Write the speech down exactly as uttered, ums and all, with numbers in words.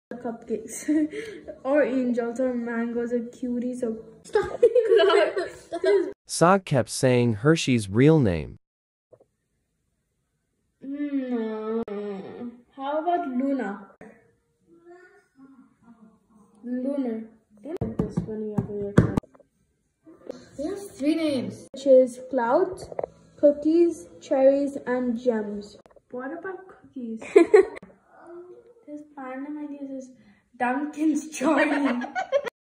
Cupcakes. Or angels or mangoes or cuties or stop. Saag kept saying Hershey's real name. Hmm. How about Luna? Lunar. This funny over here. There's three names. Which is clouds, cookies, cherries, and gems. What about cookies? This fandom, I guess, is Duncan's Jordan.